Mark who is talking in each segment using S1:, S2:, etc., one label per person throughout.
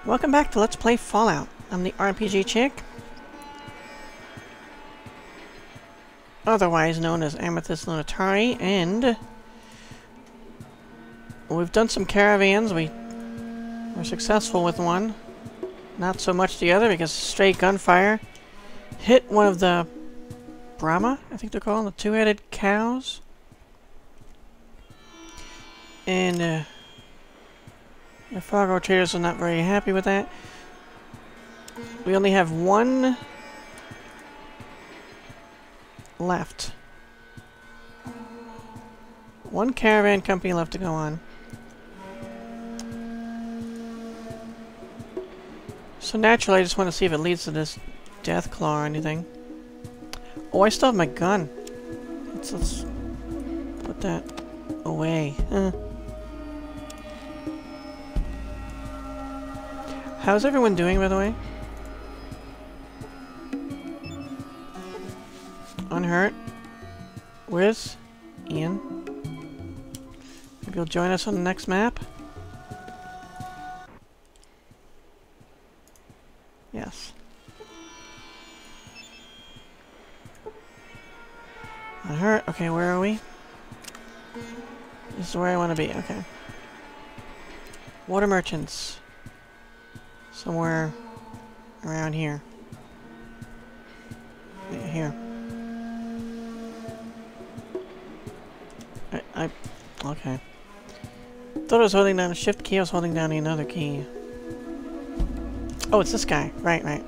S1: Welcome back to Let's Play Fallout. I'm the RPG chick, otherwise known as Amethyst Lunatari, and we've done some caravans. We were successful with one, not so much the other because straight gunfire hit one of the Brahma, I think they're called, the two-headed cows. And the Fargo traders are not very happy with that. We only have one left. One caravan company left to go on. So naturally, I just want to see if it leads to this death claw or anything. Oh, I still have my gun. Let's put that away. How's everyone doing, by the way? Unhurt. Where's Ian? Maybe he'll join us on the next map? Yes. Unhurt. Okay, where are we? This is where I want to be. Okay. Water merchants. Somewhere around here. Yeah, here. Okay. Thought I was holding down the shift key, I was holding down another key. Oh, it's this guy. Right, right.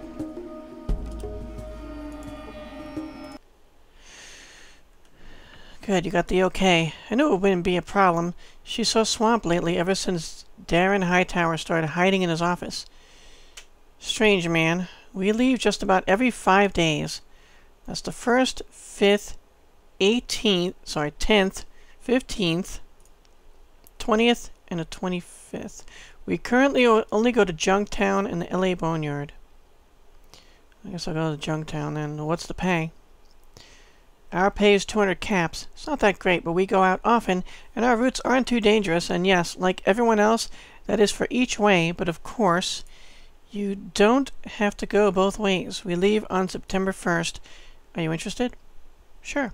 S1: Good, you got the okay. I knew it wouldn't be a problem. She's so swamped lately ever since Darren Hightower started hiding in his office. Strange, man. We leave just about every 5 days. That's the 1st, 5th, 18th, sorry, 10th, 15th, 20th, and the 25th. We currently only go to Junktown and the LA Boneyard. I guess I'll go to Junktown then. What's the pay? Our pay is 200 caps. It's not that great, but we go out often, and our routes aren't too dangerous, and yes, like everyone else, that is for each way, but of course, you don't have to go both ways. We leave on September 1st. Are you interested? Sure.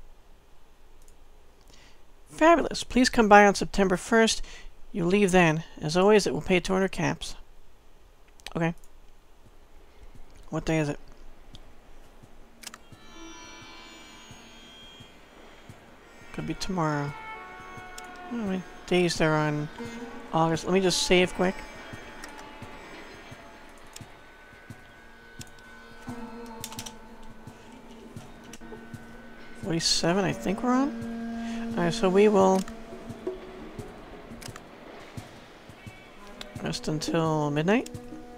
S1: Fabulous. Please come by on September 1st. You leave then. As always, it will pay 200 caps. Okay. What day is it? Could be tomorrow. How many days there are on August? Let me just save quick. $47, I think we're on. Alright, so we will rest until midnight.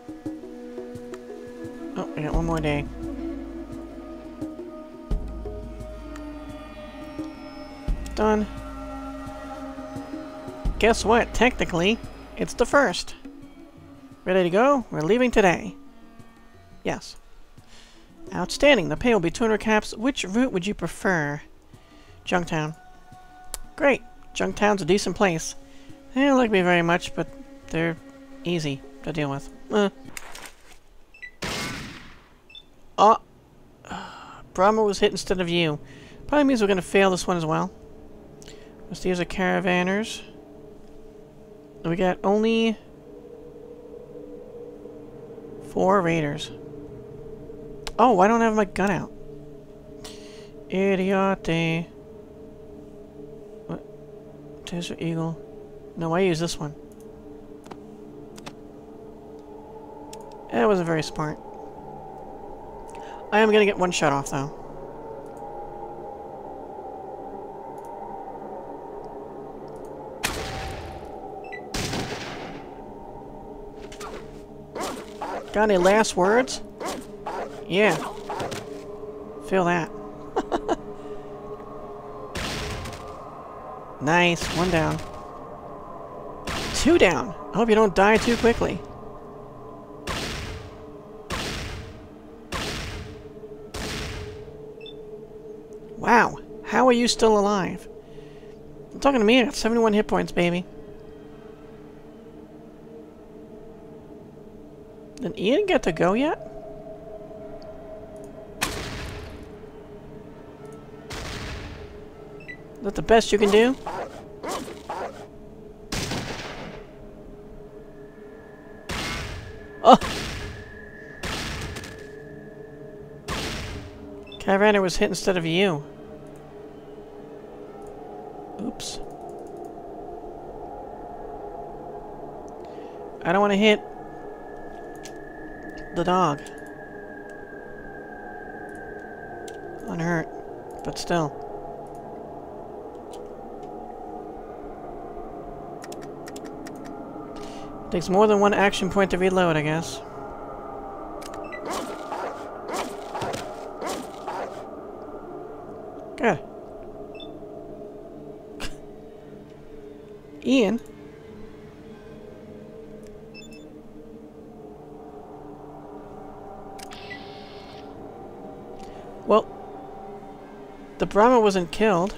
S1: Oh, I got one more day. Done. Guess what? Technically, it's the 1st. Ready to go? We're leaving today. Yes. Outstanding. The pay will be 200 caps. Which route would you prefer? Junktown. Great. Junktown's a decent place. They don't like me very much, but they're easy to deal with. Oh. Brahma was hit instead of you. Probably means we're going to fail this one as well. So these are caravanners. We got only 4 raiders. Oh, why don't I have my gun out? Idiote. What? Desert Eagle. No, I use this one. That wasn't very smart. I am gonna get one shot off, though. Got any last words? Yeah. Feel that. Nice. 1 down. 2 down. I hope you don't die too quickly. Wow. How are you still alive? I'm talking to me. I got 71 hit points, baby. Did Ian get to go yet? Is that the best you can do? Oh! Caravaner was hit instead of you. Oops. I don't want to hit the dog. Unhurt, but still. Takes more than one action point to reload, I guess. Good. Ian? Well, the Brahma wasn't killed.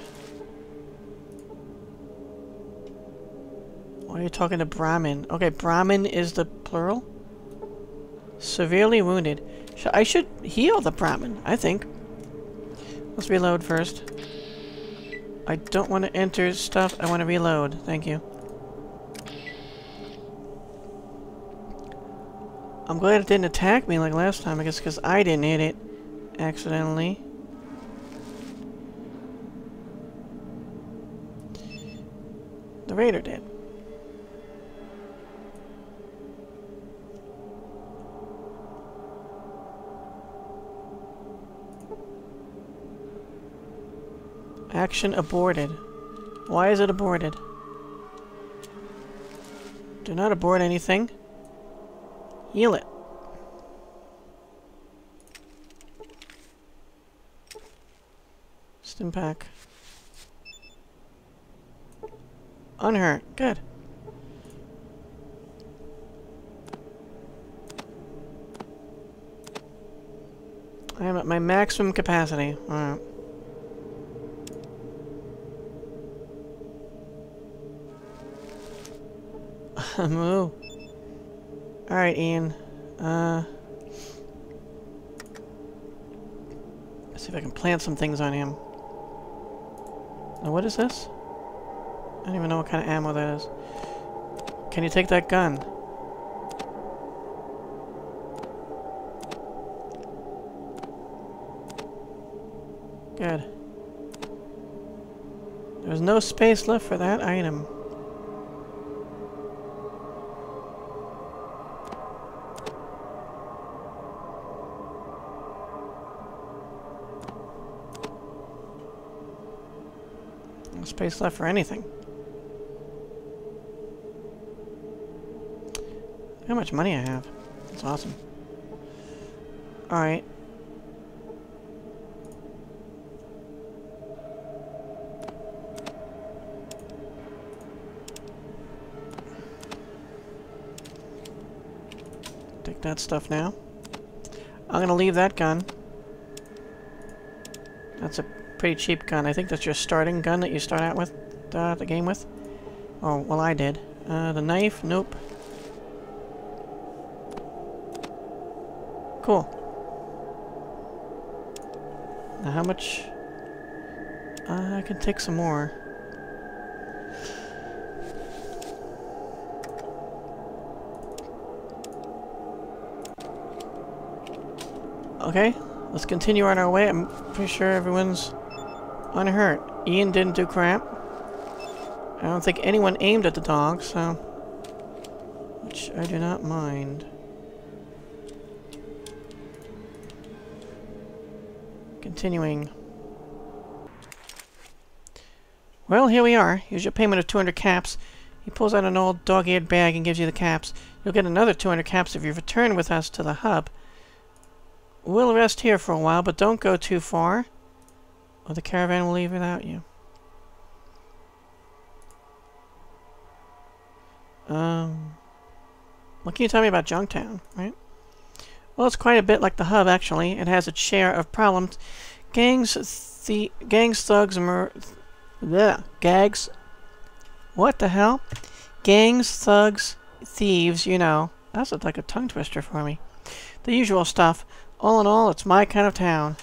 S1: Why are you talking to Brahmin? Okay, Brahmin is the plural. Severely wounded. I should heal the Brahmin, I think. Let's reload first. I don't want to enter stuff. I want to reload. Thank you. I'm glad it didn't attack me like last time. I guess because I didn't hit it accidentally. The raider did. Action aborted. Why is it aborted? Do not abort anything. Heal it. Stim pack. Unhurt. Good. I am at my maximum capacity. Alright. Moo. Alright, Ian. Let's see if I can plant some things on him. Now, what is this? I don't even know what kind of ammo that is. Can you take that gun? Good. There's no space left for that item. No space left for anything. Look how much money I have. That's awesome. Alright. Take that stuff now. I'm gonna leave that gun. That's a pretty cheap gun. I think that's your starting gun that you start out with the game with. Oh, well, I did. The knife? Nope. Cool. Now how much? I can take some more. Okay, let's continue on our way. I'm pretty sure everyone's unhurt. Ian didn't do crap. I don't think anyone aimed at the dog, so... which I do not mind. Continuing. Well, here we are. Here's your payment of 200 caps. He pulls out an old dog-eared bag and gives you the caps. You'll get another 200 caps if you return with us to the hub. We'll rest here for a while, but don't go too far, or the caravan will leave without you. What can you tell me about Junktown, right? Well, it's quite a bit like the hub, actually. It has its share of problems. Gangs, thugs, gags. What the hell? Gangs, thugs, thieves, you know. That's like a tongue twister for me. The usual stuff. All in all, it's my kind of town.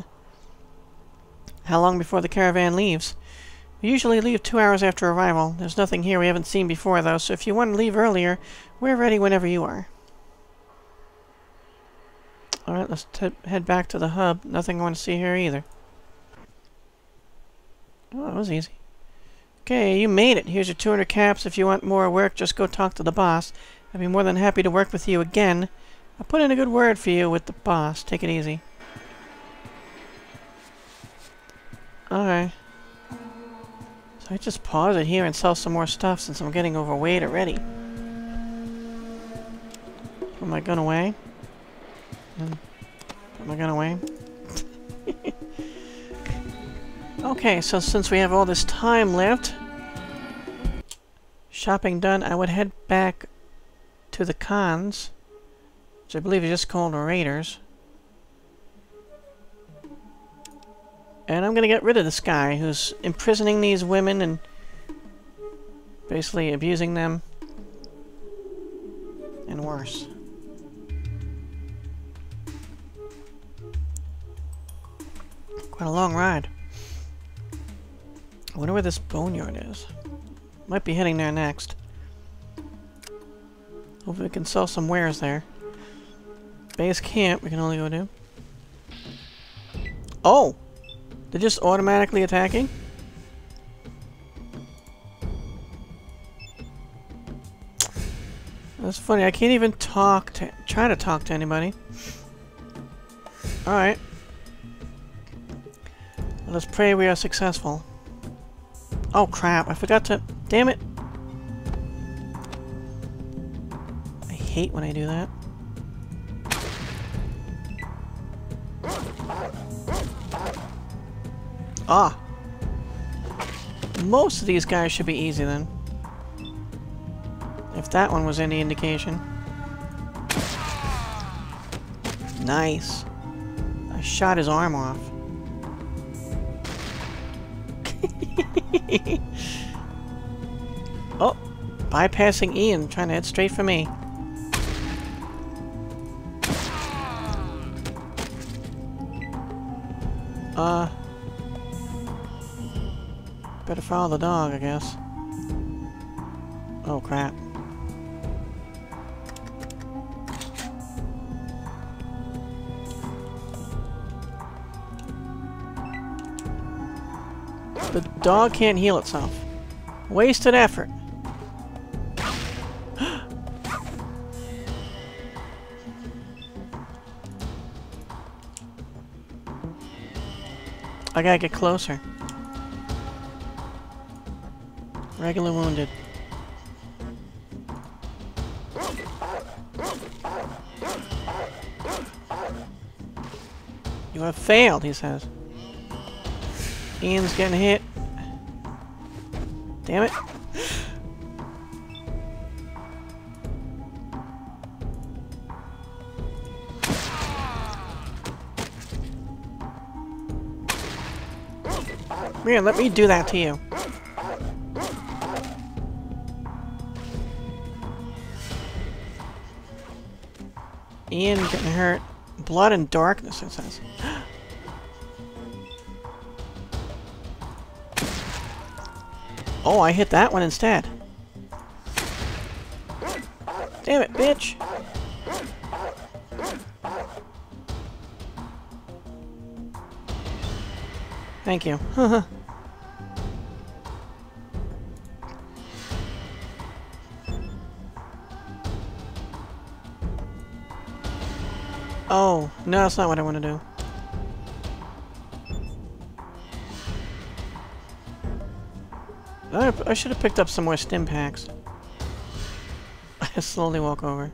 S1: How long before the caravan leaves? We usually leave 2 hours after arrival. There's nothing here we haven't seen before, though, so if you want to leave earlier, we're ready whenever you are. Alright, let's head back to the hub. Nothing I want to see here either. Oh, that was easy. Okay, you made it. Here's your 200 caps. If you want more work, just go talk to the boss. I'd be more than happy to work with you again. I'll put in a good word for you with the boss. Take it easy. Okay. So I just pause it here and sell some more stuff since I'm getting overweight already. Put my gun away. And put my gun away. Okay, so since we have all this time left, shopping done, I would head back to the cons, which I believe is just called Raiders. And I'm gonna get rid of this guy who's imprisoning these women and basically abusing them. And worse. Quite a long ride. I wonder where this boneyard is. Might be heading there next. Hopefully we can sell some wares there. Base camp we can only go to. Oh! They're just automatically attacking? That's funny, I can't even try to talk to anybody. Alright. Let's pray we are successful. Oh crap, I forgot to... Damn it! I hate when I do that. Ah! Most of these guys should be easy then. If that one was any indication. Nice. I shot his arm off. Oh! Bypassing Ian, trying to head straight for me. Better follow the dog, I guess. Oh, crap. The dog can't heal itself. Wasted effort. I gotta get closer. Regular wounded. You have failed, he says. Ian's getting hit. Damn it. Man, let me do that to you. Ian getting hurt. Blood and darkness, it says. Oh, I hit that one instead. Damn it, bitch! Thank you. Oh, no, that's not what I want to do. I should have picked up some more stim packs. I slowly walk over.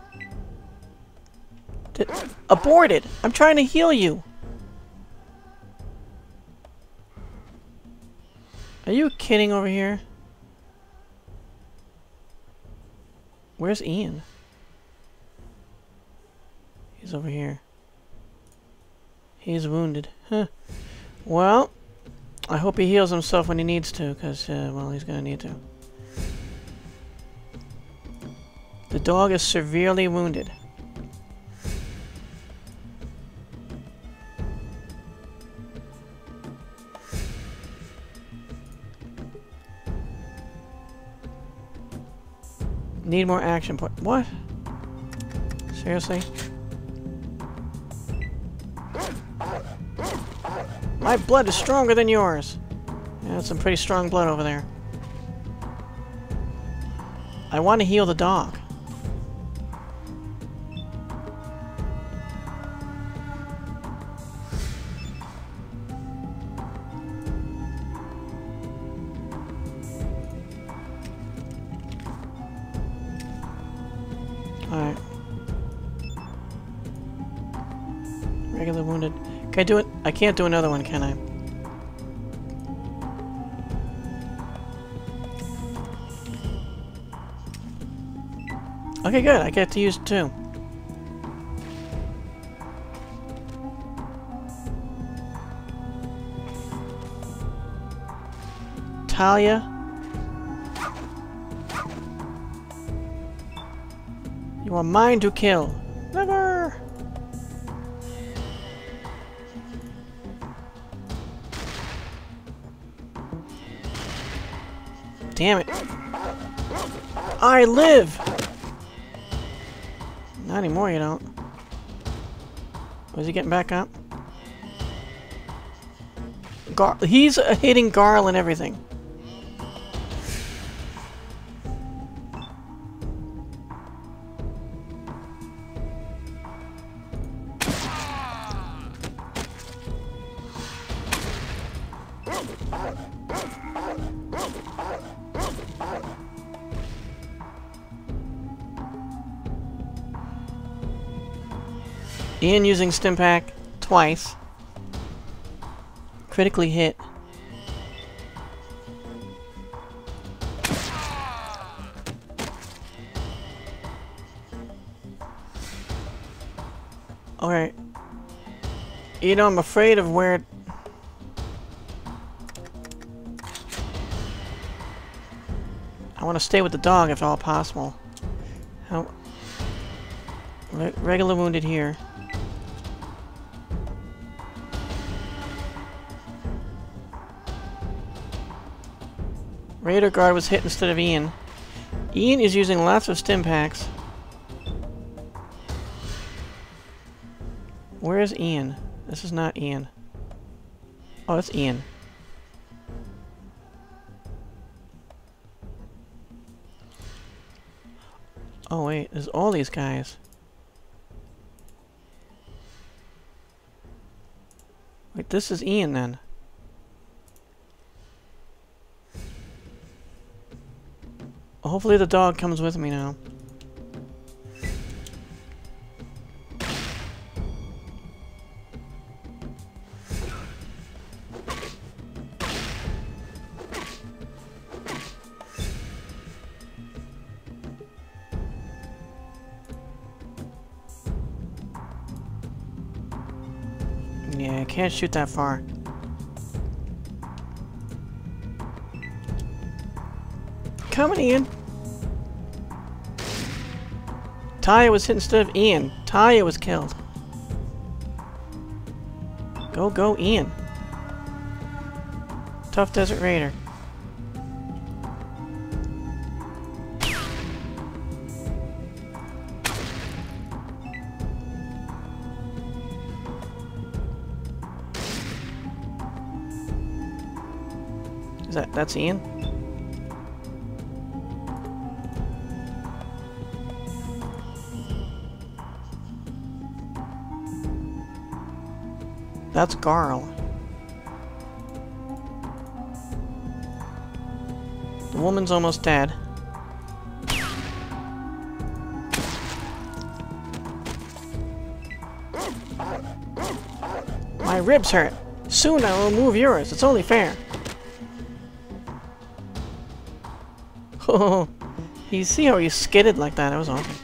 S1: Aborted! I'm trying to heal you! Are you kidding over here? Where's Ian? He's over here. He's wounded. Huh. Well, I hope he heals himself when he needs to, because, well, he's gonna need to. The dog is severely wounded. Need more action point. What? Seriously? My blood is stronger than yours. Yeah, that's some pretty strong blood over there. I want to heal the dog. Alright. Regular wounded. Can I do it? I can't do another one, can I? Okay, good. I get to use 2. Talia. You are mine to kill. Never! Damn it. I live! Not anymore, you don't. Was he getting back up? He's hitting Garl and everything. Ian using Stimpack twice. Critically hit. Alright. You know, I'm afraid of where... I want to stay with the dog if at all possible. How... Regular wounded here. Raider guard was hit instead of Ian. Ian is using lots of Stimpaks. Where is Ian? This is not Ian. Oh, that's Ian. Oh wait, there's all these guys. Wait, this is Ian then. Hopefully the dog comes with me now. Yeah, I can't shoot that far. Coming, Ian. Talia was hit instead of Ian. Talia was killed. Go, go, Ian. Tough Desert Raider. That's Ian? That's Garl. The woman's almost dead. My ribs hurt. Soon I will remove yours. It's only fair. Oh, you see how he skidded like that? That was awesome.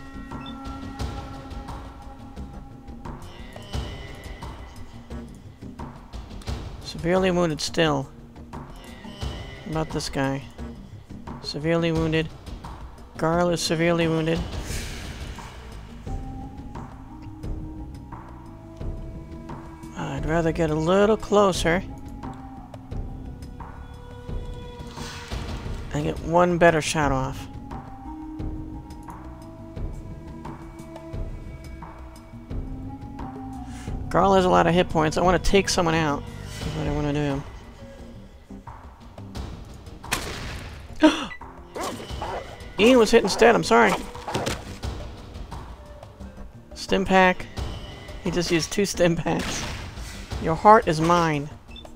S1: Severely wounded still. What about this guy? Severely wounded. Garl is severely wounded. I'd rather get a little closer and get one better shot off. Garl has a lot of hit points. I want to take someone out. That's what I want to do. Ian was hit instead. I'm sorry. Stim pack. He just used 2 stim packs. Your heart is mine.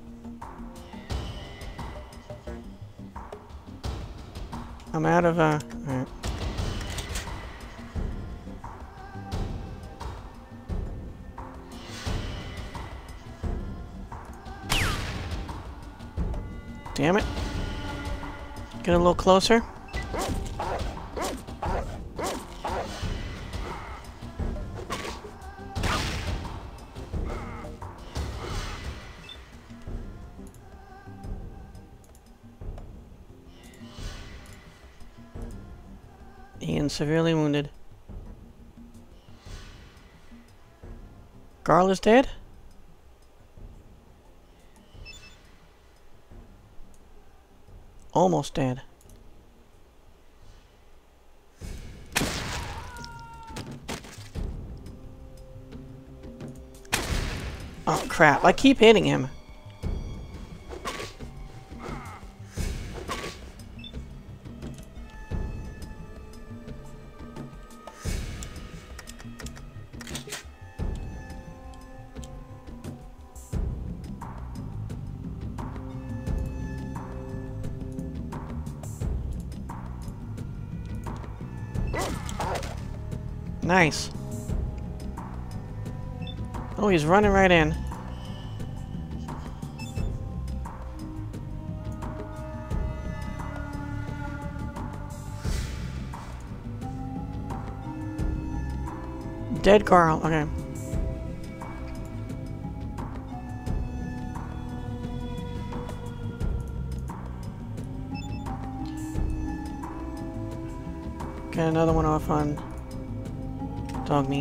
S1: I'm out of, alright. Damn it. Get a little closer. Ian severely wounded. Garl is dead? Almost dead. Oh crap, I keep hitting him. Nice. Oh, he's running right in. Dead Garl, okay. Get another one off on dog meat.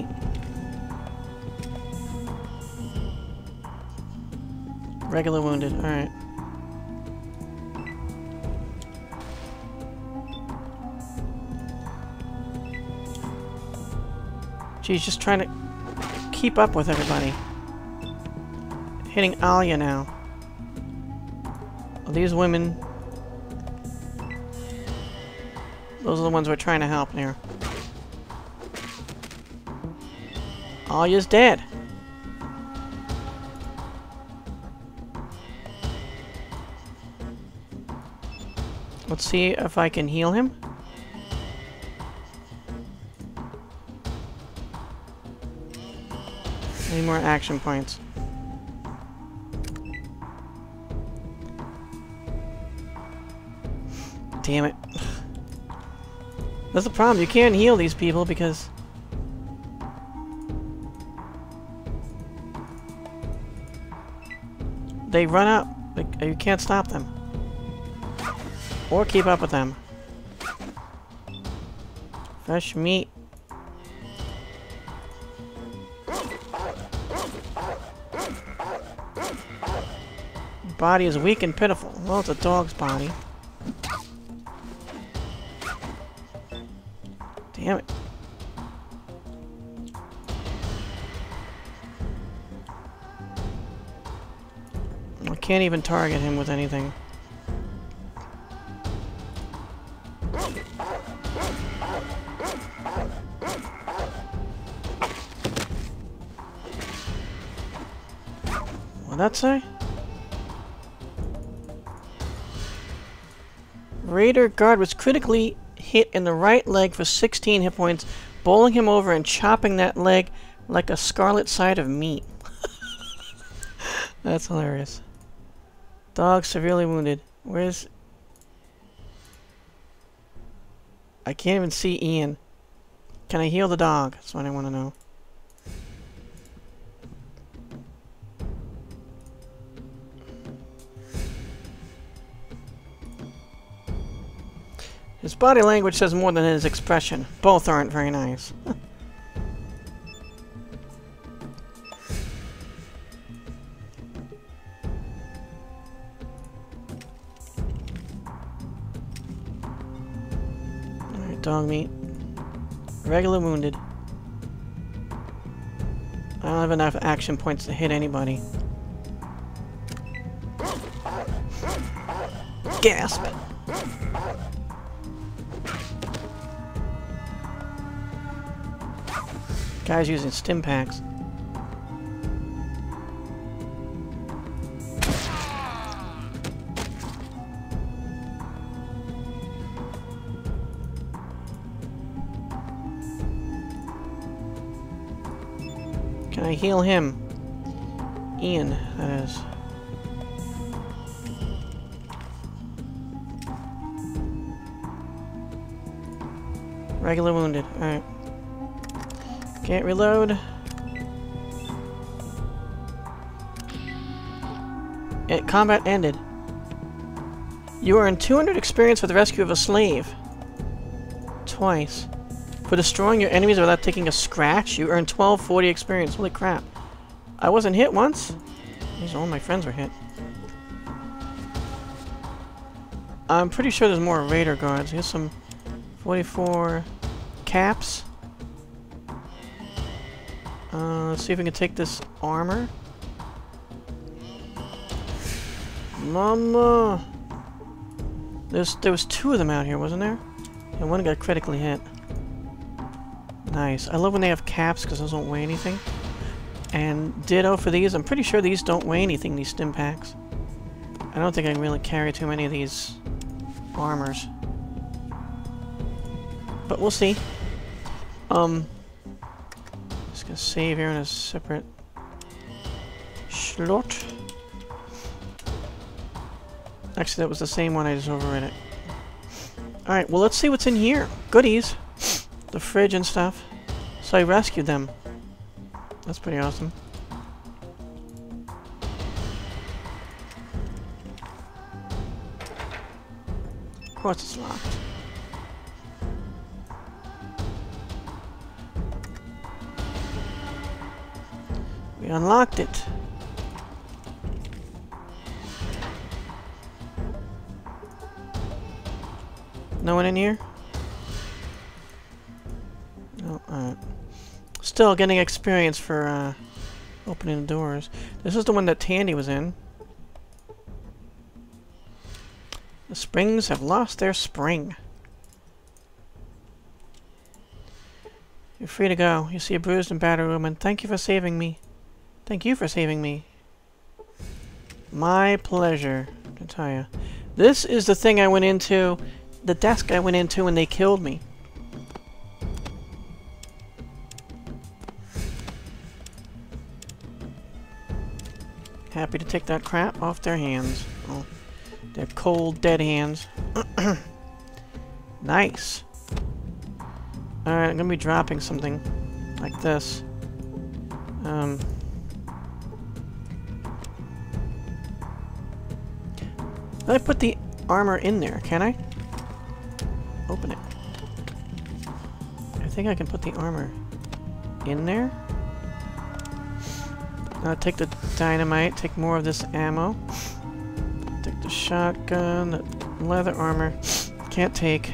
S1: Regular wounded, alright. She's just trying to keep up with everybody. Hitting Alia now. Well, these women... Those are the ones we're trying to help here. Alia's dead. Let's see if I can heal him. Any more action points? Damn it. That's the problem. You can't heal these people because... they run out. Like, you can't stop them. Or keep up with them. Fresh meat. Body is weak and pitiful. Well, it's a dog's body. Damn it. I can't even target him with anything. What'd that say? Raider guard was critically hit in the right leg for 16 hit points, bowling him over and chopping that leg like a scarlet side of meat. That's hilarious. Dog severely wounded. Where's... I can't even see Ian. Can I heal the dog? That's what I want to know. His body language says more than his expression. Both aren't very nice. dog meat. Regular wounded. I don't have enough action points to hit anybody. Gasp! Guys using stim packs. Can I heal him? Ian, that is. Regular wounded. Alright. Can't reload. Combat ended. You earned 200 experience for the rescue of a slave. Twice. For destroying your enemies without taking a scratch, you earned 1240 experience. Holy crap. I wasn't hit once. These all my friends were hit. I'm pretty sure there's more raider guards. Here's some 44 caps. Let's see if we can take this armor. Mama! There was two of them out here, wasn't there? And one got critically hit. Nice. I love when they have caps because those don't weigh anything. And ditto for these. I'm pretty sure these don't weigh anything, these stim packs. I don't think I can really carry too many of these armors. But we'll see. Just gonna save here in a separate slot. Actually, that was the same one. I just overrid it. Alright, well, let's see what's in here. Goodies. The fridge and stuff. So I rescued them. That's pretty awesome. Of course it's locked. We unlocked it. No one in here? No, alright. Still getting experience for opening the doors. This is the one that Tandy was in. The springs have lost their spring. You're free to go. You see a bruised and battered woman. Thank you for saving me. Thank you for saving me. My pleasure, I can tell you. This is the thing I went into, the desk I went into when they killed me. Happy to take that crap off their hands. Oh, their cold, dead hands. Nice. Alright, I'm gonna be dropping something like this. Did I put the armor in there? Can I? Open it. I think I can put the armor in there. Now take the dynamite, take more of this ammo. Take the shotgun, the leather armor. Can't take.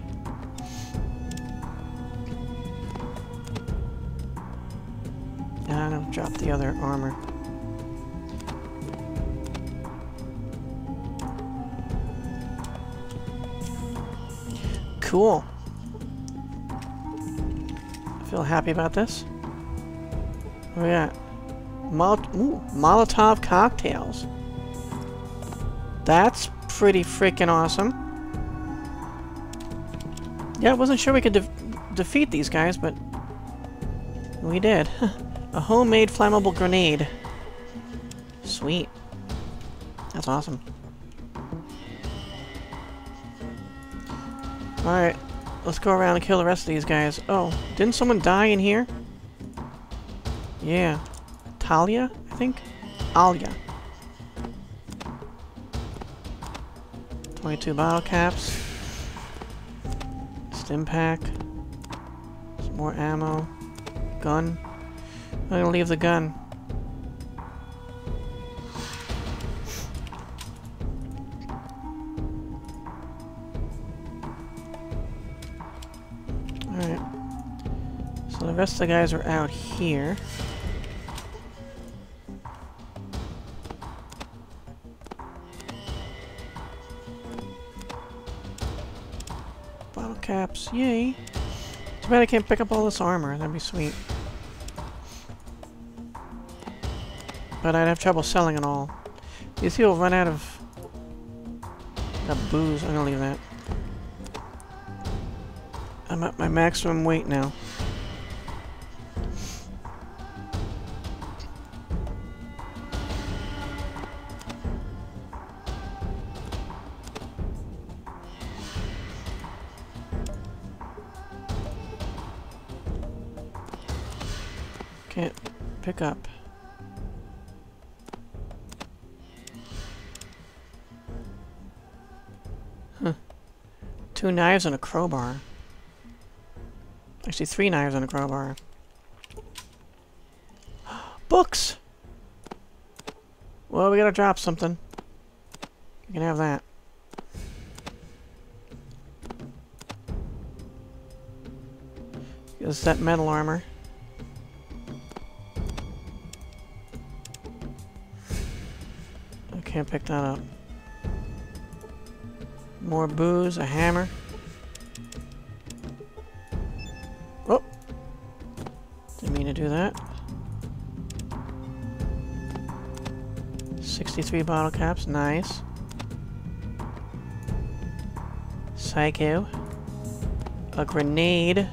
S1: And I'll drop the other armor. Cool. I feel happy about this. What we got? Molotov cocktails. That's pretty freaking awesome. Yeah, I wasn't sure we could defeat these guys, but we did. A homemade flammable grenade. Sweet. That's awesome. Alright, let's go around and kill the rest of these guys. Oh, didn't someone die in here? Yeah. Talia, I think? Alia. 22 bottle caps. Stim pack. Some more ammo. Gun. I'm gonna leave the gun. Alright. So the rest of the guys are out here. Bottle caps, yay! Too bad I can't pick up all this armor, that'd be sweet. But I'd have trouble selling it all. These people run out of booze. I'm gonna leave that. I'm at my maximum weight now. Can't pick up. Huh. 2 knives and a crowbar. Actually, 3 knives and a crowbar. Books! Well, we gotta drop something. You can have that. Is that metal armor? I can't pick that up. More booze, a hammer. Oh! Didn't mean to do that. 63 bottle caps, nice. Psycho. A grenade.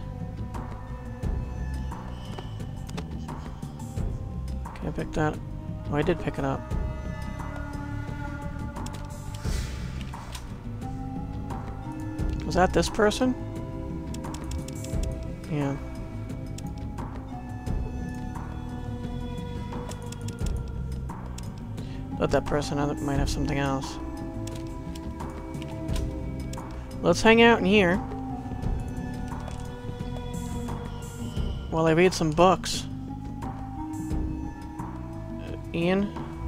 S1: Can't pick that. Oh, I did pick it up. Was that this person? Yeah. But that person might have something else. Let's hang out in here while I read some books. Ian?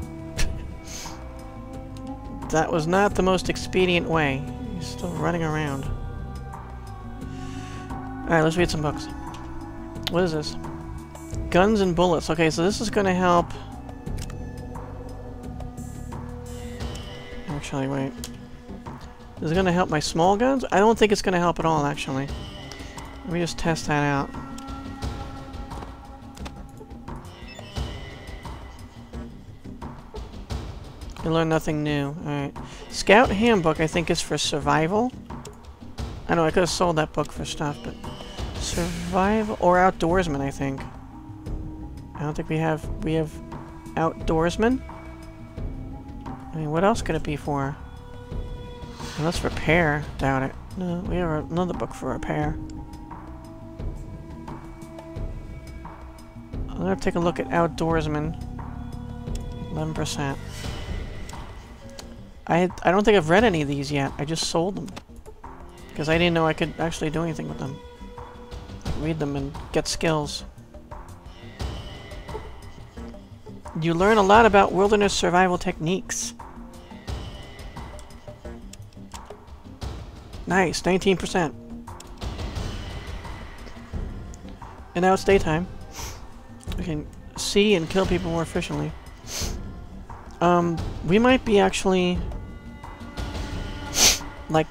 S1: That was not the most expedient way. He's still running around. Alright, let's read some books. What is this? Guns and bullets. Okay, so this is going to help. Actually, wait. Is it going to help my small guns? I don't think it's going to help at all, actually. Let me just test that out. I learned nothing new. Alright. Scout Handbook, I think, is for survival. I know, I could have sold that book for stuff, but... Survival... Or Outdoorsman, I think. I don't think we have... We have... Outdoorsman? I mean, what else could it be for? Unless repair. Doubt it. No, we have another book for repair. I'm gonna take a look at Outdoorsman. 11%. I don't think I've read any of these yet. I just sold them. Because I didn't know I could actually do anything with them. Like read them and get skills. You learn a lot about wilderness survival techniques. Nice, 19%. And now it's daytime. We can see and kill people more efficiently. We might be actually... like...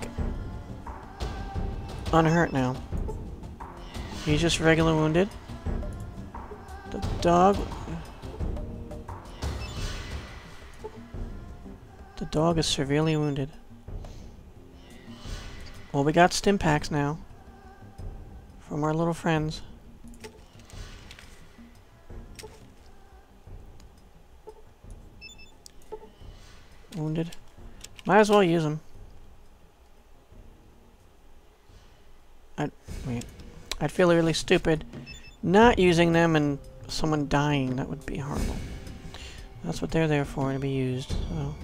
S1: unhurt now. He's just regular wounded. The dog... The dog is severely wounded. Well, we got stim packs now. From our little friends. Wounded. Might as well use them. I'd feel really stupid not using them and someone dying. That would be horrible. That's what they're there for, to be used. So.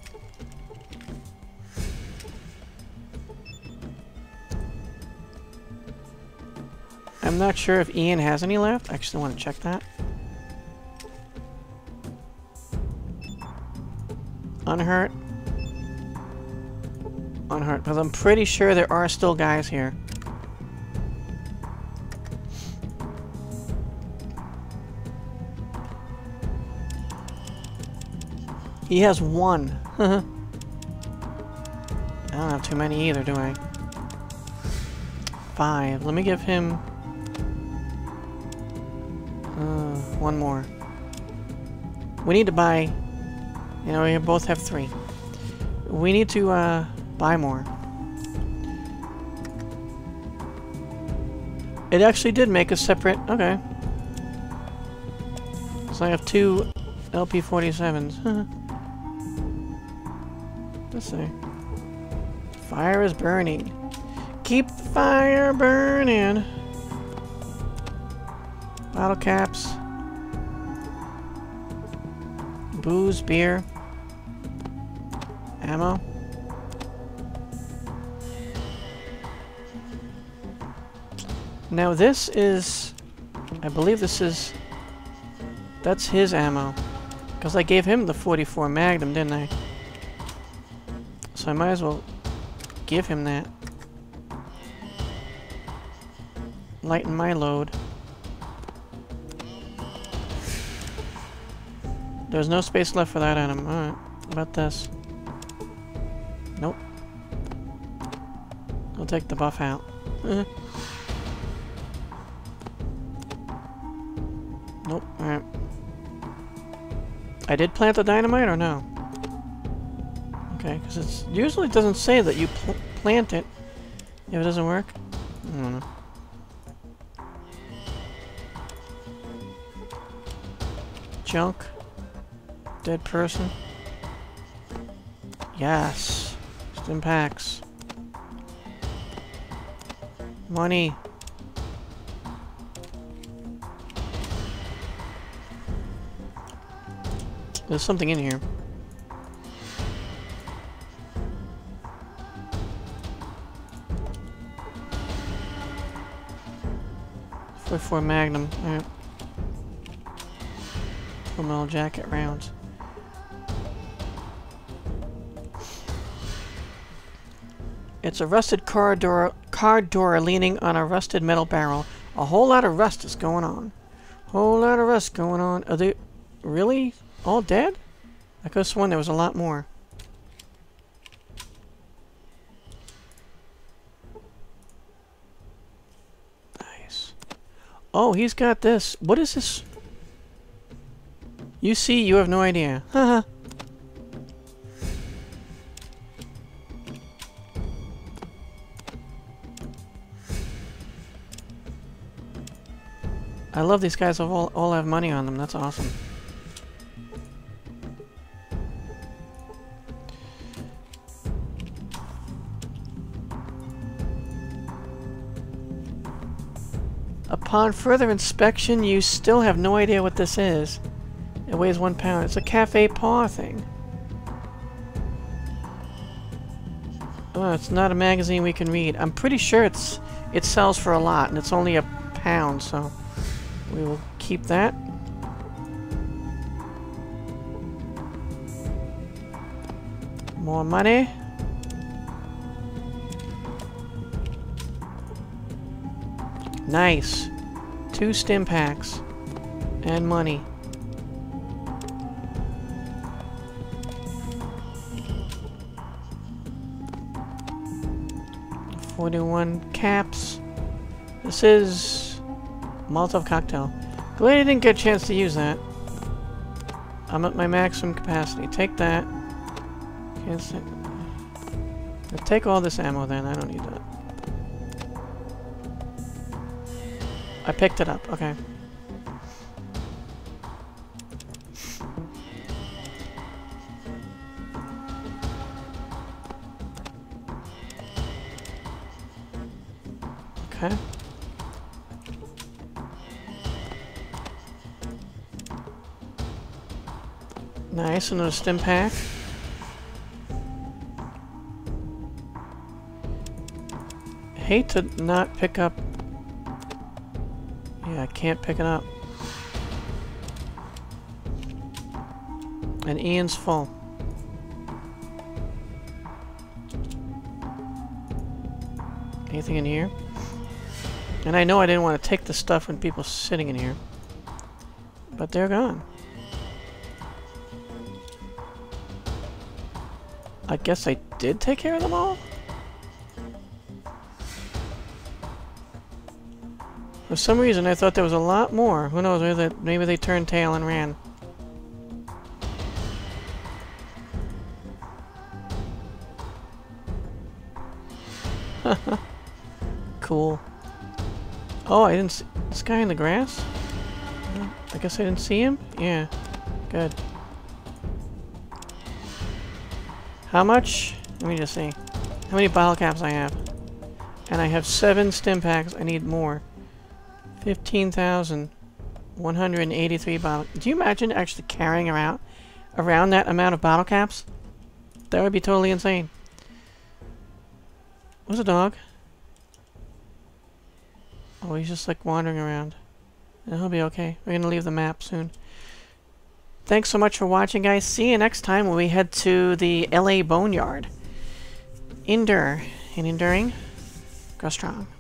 S1: I'm not sure if Ian has any left. I actually want to check that. Unhurt. Unhurt. Because I'm pretty sure there are still guys here. He has one. I don't have too many either, do I? 5. Let me give him... one more. We need to buy... You know, we both have 3. We need to, buy more. It actually did make a separate... Okay. So I have 2 LP-47s. Let's see. Fire is burning. Keep the fire burning. Bottle caps. Booze, beer. Ammo. Now this is... I believe this is... That's his ammo. Because I gave him the 44 Magnum, didn't I? So I might as well give him that. Lighten my load. There's no space left for that item. Alright. What about this? Nope. I'll take the buff out. Nope. Alright. I did plant the dynamite or no? Okay, because it's usually doesn't say that you plant it if it doesn't work. I don't know. Junk. Dead person. Yes. Stim packs. Money. There's something in here. .44 Magnum. Alright. Metal jacket rounds. It's a rusted car door leaning on a rusted metal barrel. A whole lot of rust is going on. Whole lot of rust going on. Are they really all dead? I could have sworn there was a lot more. Nice. Oh, he's got this. What is this? You see, you have no idea. Haha. I love these guys all have money on them. That's awesome. Upon further inspection, you still have no idea what this is. It weighs 1 pound. It's a cafe paw thing. Oh, it's not a magazine we can read. I'm pretty sure it sells for a lot, and it's only £1, so we will keep that. More money. Nice. 2 stim packs. And money. .41 caps. This is Molotov cocktail. Glad I didn't get a chance to use that. I'm at my maximum capacity. Take that. Can't say. Take all this ammo then. I don't need that. I picked it up. Okay. Okay. Nice, another stim pack. Hate to not pick up. Yeah, I can't pick it up. And Ian's full. Anything in here? And I know I didn't want to take the stuff when people sitting in here. But they're gone. I guess I did take care of them all? For some reason, I thought there was a lot more. Who knows, maybe they turned tail and ran. Cool. Oh, I didn't see this guy in the grass? I guess I didn't see him? Yeah. Good. How much? Let me just see. How many bottle caps I have? And I have 7 stim packs. I need more. 15,183 bottles. Do you imagine actually carrying around that amount of bottle caps? That would be totally insane. Where's the dog? Oh, he's just like wandering around. He'll be okay. We're gonna leave the map soon. Thanks so much for watching, guys. See you next time when we head to the LA Boneyard. Endure. And enduring, go strong.